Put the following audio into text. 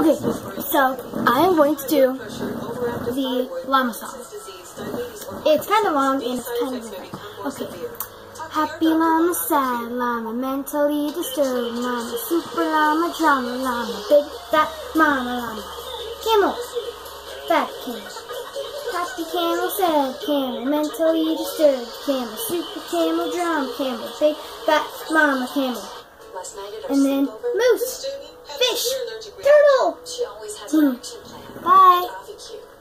Okay, so I am going to do the llama song. It's kind of long and it's kind of different. Okay. Happy llama, sad llama, mentally disturbed llama, super llama, drama llama, big fat mama llama. Camel, fat camel. Happy camel, sad camel, mentally disturbed camel, super camel, drama camel, big fat mama camel. And then moose, fish, turtle. Bye.